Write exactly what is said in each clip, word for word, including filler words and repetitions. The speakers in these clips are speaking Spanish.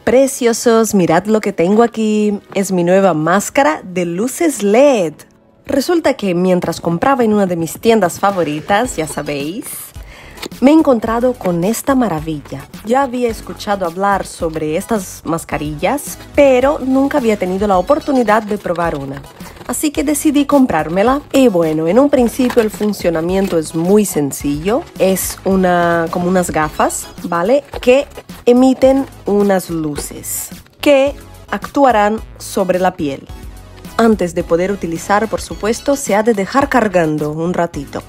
Preciosos, mirad lo que tengo aquí. Es mi nueva máscara de luces L E D. Resulta que mientras compraba en una de mis tiendas favoritas, ya sabéis, me he encontrado con esta maravilla. Ya había escuchado hablar sobre estas mascarillas, pero nunca había tenido la oportunidad de probar una. Así que decidí comprármela. Y bueno, en un principio el funcionamiento es muy sencillo. Es una, como unas gafas, ¿vale? Que emiten unas luces que actuarán sobre la piel. Antes de poder utilizar, por supuesto, se ha de dejar cargando un ratito.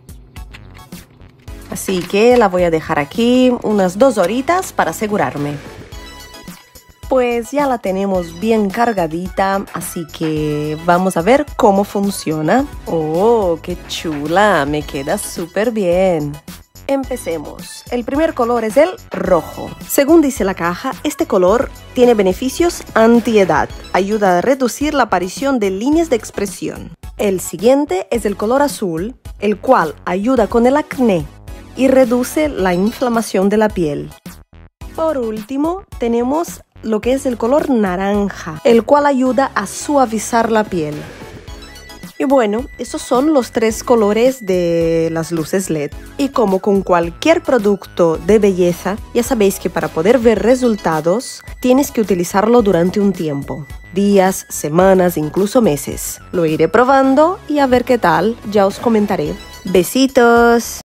Así que la voy a dejar aquí unas dos horitas para asegurarme. Pues ya la tenemos bien cargadita, así que vamos a ver cómo funciona. ¡Oh, qué chula! Me queda súper bien. Empecemos. El primer color es el rojo. Según dice la caja, este color tiene beneficios antiedad. Ayuda a reducir la aparición de líneas de expresión. El siguiente es el color azul, el cual ayuda con el acné y reduce la inflamación de la piel. Por último, tenemos lo que es el color naranja, el cual ayuda a suavizar la piel. Y bueno, esos son los tres colores de las luces L E D. Y como con cualquier producto de belleza, ya sabéis que para poder ver resultados, tienes que utilizarlo durante un tiempo. Días, semanas, incluso meses. Lo iré probando y a ver qué tal, ya os comentaré. ¡Besitos!